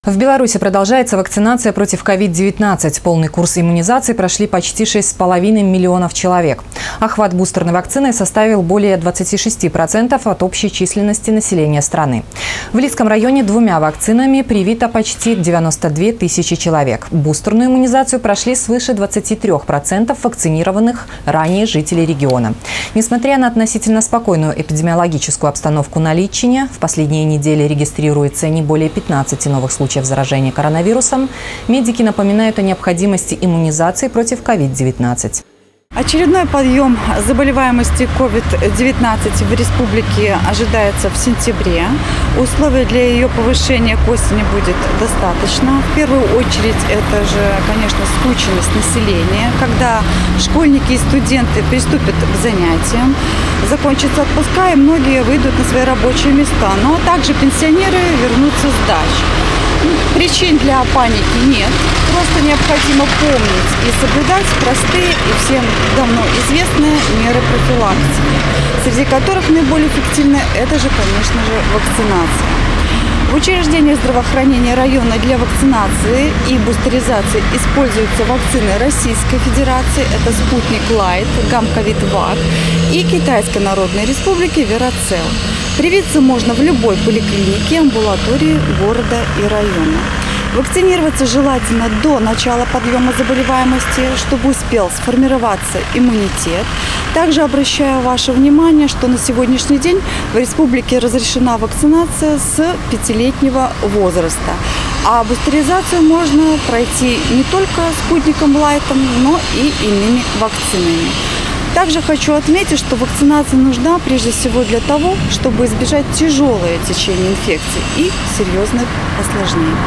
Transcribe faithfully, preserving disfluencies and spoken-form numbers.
В Беларуси продолжается вакцинация против ковид девятнадцать. Полный курс иммунизации прошли почти шесть с половиной миллионов человек. Охват бустерной вакциной составил более двадцати шести процентов от общей численности населения страны. В Лидском районе двумя вакцинами привито почти девяносто две тысячи человек. Бустерную иммунизацию прошли свыше двадцати трёх процентов вакцинированных ранее жителей региона. Несмотря на относительно спокойную эпидемиологическую обстановку на Лидчине, в последние недели регистрируется не более пятнадцати новых случаев заражения коронавирусом, медики напоминают о необходимости иммунизации против ковид девятнадцать. Очередной подъем заболеваемости ковид девятнадцать в республике ожидается в сентябре. Условий для ее повышения к осени будет достаточно. В первую очередь это же, конечно, скученность населения, когда школьники и студенты приступят к занятиям, закончатся отпуска и многие выйдут на свои рабочие места. Но также пенсионеры вернутся с дач. Причин для паники нет, просто необходимо помнить и соблюдать простые и всем давно известные меры профилактики, среди которых наиболее эффективны это же, конечно же, вакцинация. В учреждении здравоохранения района для вакцинации и бустеризации используются вакцины Российской Федерации, это Спутник Лайт, Гамковид-Вак и Китайской Народной Республики Верацел. Привиться можно в любой поликлинике, амбулатории города и района. Вакцинироваться желательно до начала подъема заболеваемости, чтобы успел сформироваться иммунитет. Также обращаю ваше внимание, что на сегодняшний день в республике разрешена вакцинация с пятилетнего возраста. А бустеризацию можно пройти не только спутником Лайтом, но и иными вакцинами. Также хочу отметить, что вакцинация нужна прежде всего для того, чтобы избежать тяжелое течение инфекции и серьезных осложнений.